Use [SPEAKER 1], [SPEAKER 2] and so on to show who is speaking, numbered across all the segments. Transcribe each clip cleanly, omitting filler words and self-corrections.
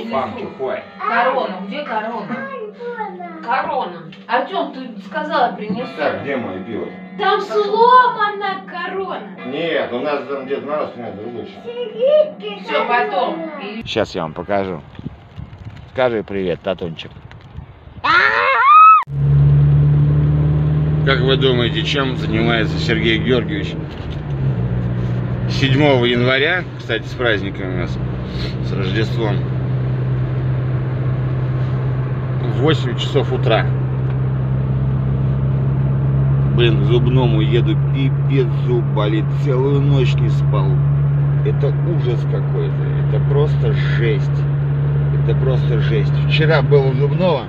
[SPEAKER 1] я несу. Корона, где корона? Корона. Артем, ты сказала, принесу.
[SPEAKER 2] Так, где мое пиво?
[SPEAKER 1] Там сломана корона.
[SPEAKER 2] Нет, у нас там Дед Мороз, нет, другой.
[SPEAKER 1] Все, потом.
[SPEAKER 2] Сейчас я вам покажу. Скажи привет, Татунчик. Как вы думаете, чем занимается Сергей Георгиевич 7 января, кстати, с праздником у нас, с Рождеством, в 8 часов утра? Блин, к зубному еду, пипец, зуб болит, целую ночь не спал. Это ужас какой-то, это просто жесть. Это просто жесть. Вчера был у зубного.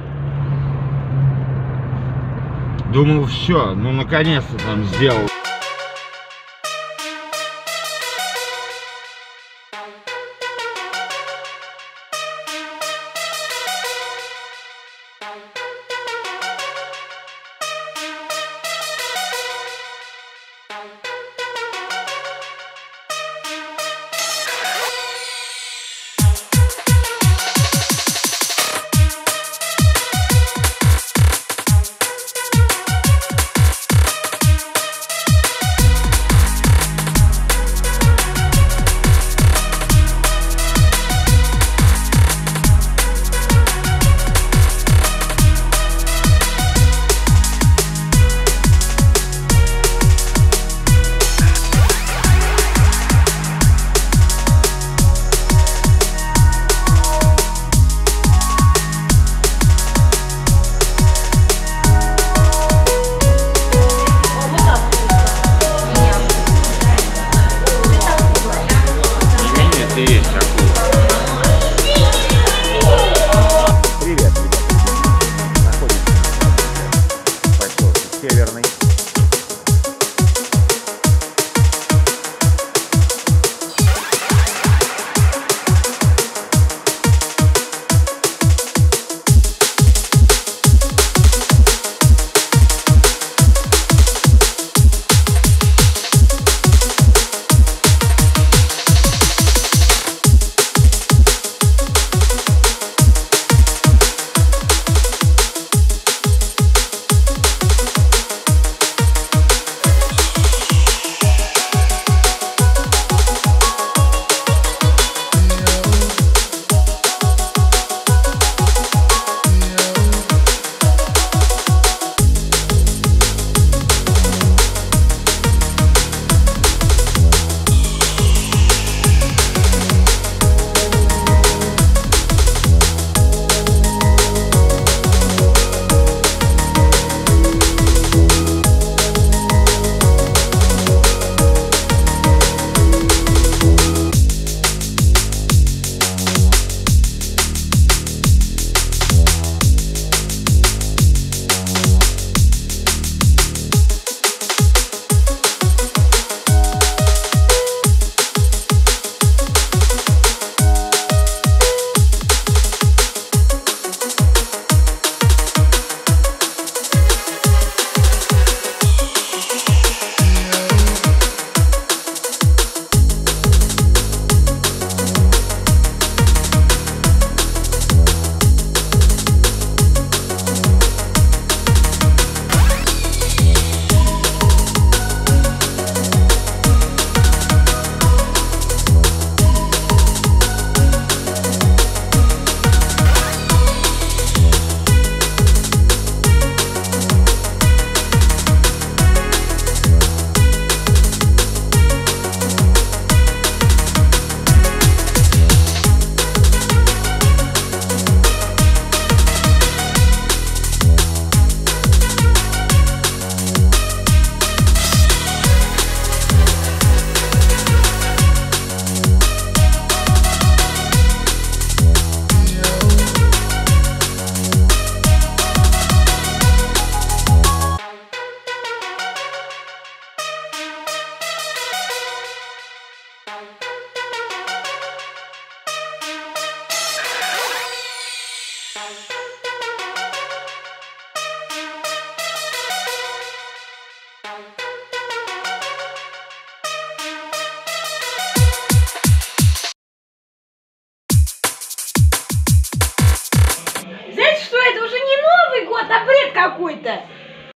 [SPEAKER 2] Думал, все, ну наконец-то там сделал.
[SPEAKER 3] какой-то.